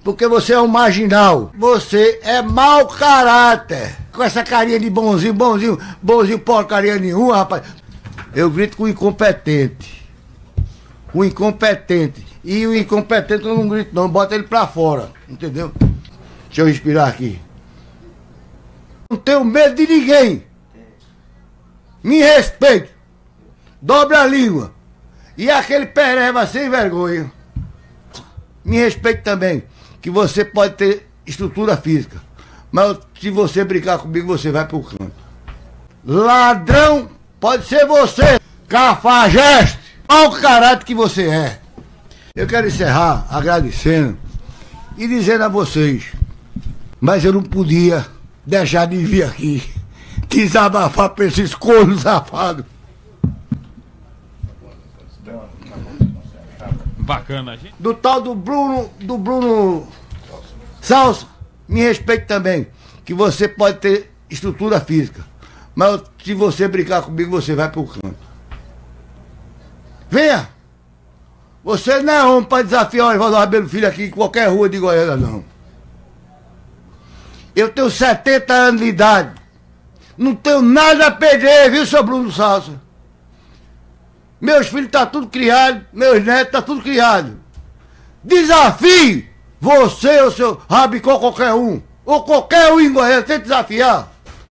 Porque você é um marginal. Você é mau caráter. Com essa carinha de bonzinho porcaria nenhuma, rapaz. Eu grito com o incompetente. O incompetente. E o incompetente eu não grito não, bota ele pra fora. Entendeu? Deixa eu respirar aqui. Não tenho medo de ninguém. Me respeite. Dobra a língua. E aquele pereba sem vergonha. Me respeite também. Que você pode ter estrutura física. Mas se você brincar comigo, você vai pro canto. Ladrão pode ser você. Cafajeste. Mau caráter que você é. Eu quero encerrar agradecendo e dizendo a vocês. Mas eu não podia deixar de vir aqui desabafar pra esses cornos safados. Bacana, gente. Do tal do Bruno Salsa, me respeite também, que você pode ter estrutura física, mas se você brincar comigo, você vai pro canto. Venha! Você não é homem para desafiar o Evaldo Rabelo Filho aqui em qualquer rua de Goiânia, não. Eu tenho 70 anos de idade. Não tenho nada a perder, viu, seu Bruno Salsa? Meus filhos tá tudo criado, meus netos tá tudo criado. Desafie você ou seu Rabicó, qualquer um. Ou qualquer um em Goiânia, tem que desafiar.